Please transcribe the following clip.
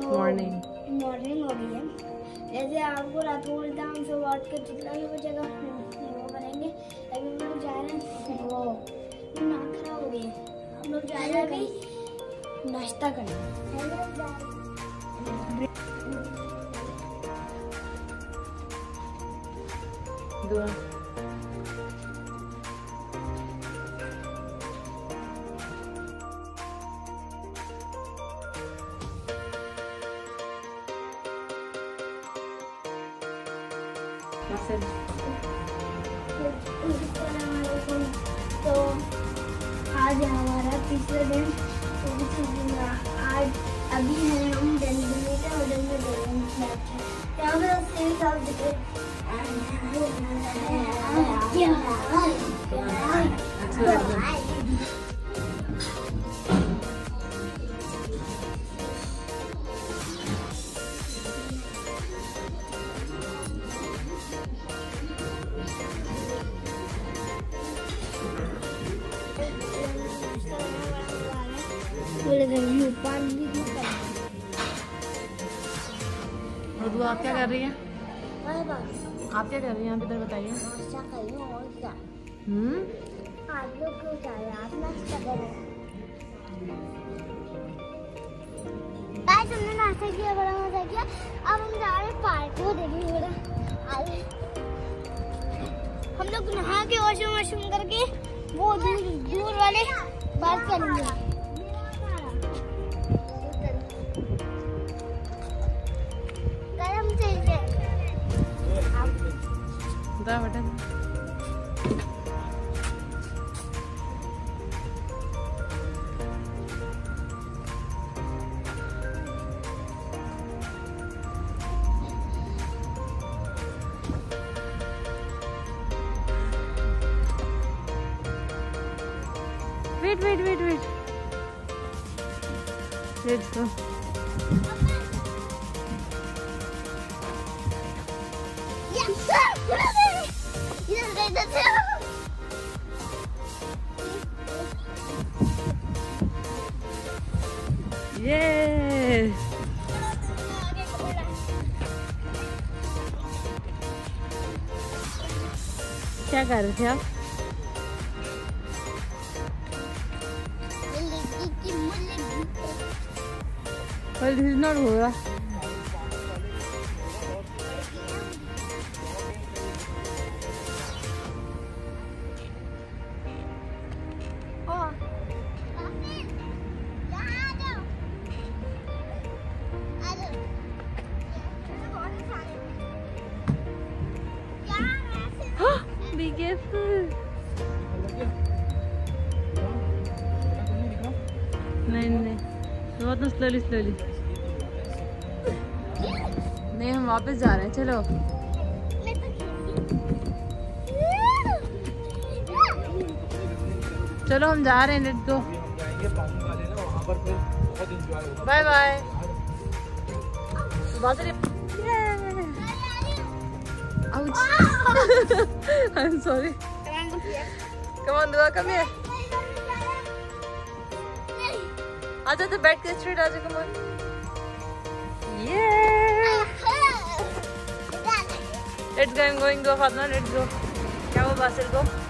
Morning हो गई है। जैसे आपको रात को बोलता हम सब बात कर जितना भी बचेगा वो करेंगे। अभी हम लोग जा रहे हैं, वो नाक खराब हो गई है, हम लोग जा रहे हैं अभी नाश्ता करने। दुआ तो आज है हमारा तीसरा दिन। तो आज अभी है हम डेंजर होटल में गए हैं। यहाँ पर सेल साल दिखे और आप क्या कर रही हैं? आप क्या कर रही हैं? आप इधर बताइए। आप लोग क्यों जा रहे हैं? आप नाश्ता करो। गाइस हमने नाश्ता किया, बड़ा मजा किया। अब हम जा रहे हैं पार्क को देखने। बड़ा हम लोग नहा के वॉशरूम करके वो दूर वाले बात करेंगे। Wait. Let's go. Yeah. क्या कर रहे थे आप? Well, this is not Hora. Be careful. नहीं बहुत स्लोली नहीं, हम वापस जा रहे हैं। चलो चलो हम जा रहे हैं। Let's go. Bye bye. I'm sorry. Come on, Dua, come here. आजा तो बैठ के स्ट्रेट आजा। Come on. Yeah. Let's go. I'm going to Fatima. Let's go. क्या वो बासिल को?